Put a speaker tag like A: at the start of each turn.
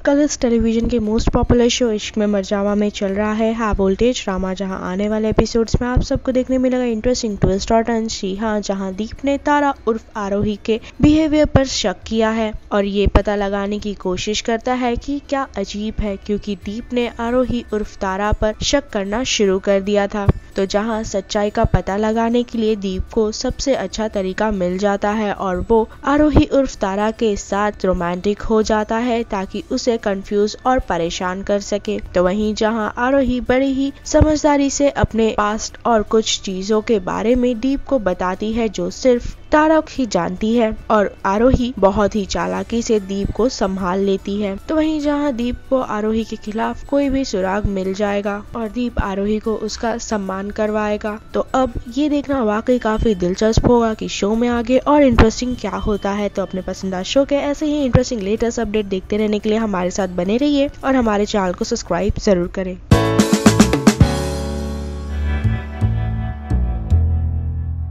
A: Colours television के most popular show Ishq Mein Marjaavaan में चल रहा है हाई वोल्टेज ड्रामा, जहां आने वाले एपिसोड्स में आप सबको देखने मिलेगा इंटरेस्टिंग ट्विस्ट और टर्न। जी हाँ, जहां दीप ने तारा उर्फ आरोही के बिहेवियर पर शक किया है और ये पता लगाने की कोशिश करता है कि क्या अजीब है, क्योंकि दीप ने आरोही उर्फ तारा पर शक करना शुरू कर दिया था। तो जहां सच्चाई का पता लगाने के लिए दीप को सबसे अच्छा तरीका मिल जाता है और वो आरोही उर्फ तारा के साथ रोमांटिक हो जाता है ताकि उसे कंफ्यूज और परेशान कर सके। तो वहीं जहां आरोही बड़ी ही समझदारी से अपने पास्ट और कुछ चीजों के बारे में दीप को बताती है जो सिर्फ तारा ही जानती है, और आरोही बहुत ही चालाकी से दीप को संभाल लेती है। तो वहीं जहां दीप को आरोही के खिलाफ कोई भी सुराग मिल जाएगा और दीप आरोही को उसका सम्मान करवाएगा। तो अब ये देखना वाकई काफी दिलचस्प होगा कि शो में आगे और इंटरेस्टिंग क्या होता है। तो अपने पसंदीदा शो के ऐसे ही इंटरेस्टिंग लेटेस्ट अपडेट देखते रहने के लिए हमारे साथ बने रहिए और हमारे चैनल को सब्सक्राइब जरूर करें।